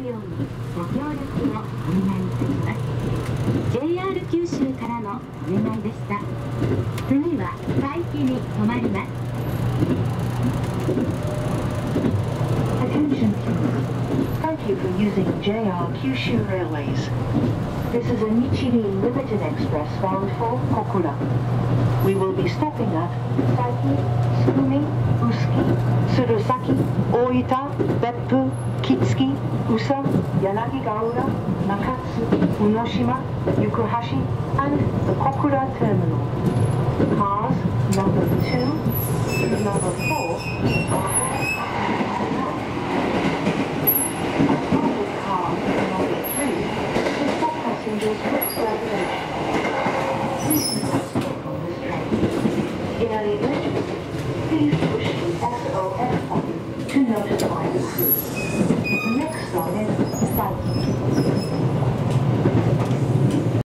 ようにご協力をお願いいたします。 JR 九州からのお願いでした。次は海域に停まります。 Attention please. Thank you for using JR Kyushu Railways. This is a Nichirin Limited Express bound for Kokura. We will be stopping at Saiki, Tsukumi, Usuki, Tsurusaki, Oita, Beppu, Kitsuki, Usa, Yanagigaura, Nakatsu, Unoshima, Yukuhashi, and the Kokura Terminal. Cars number 2 through number 4 are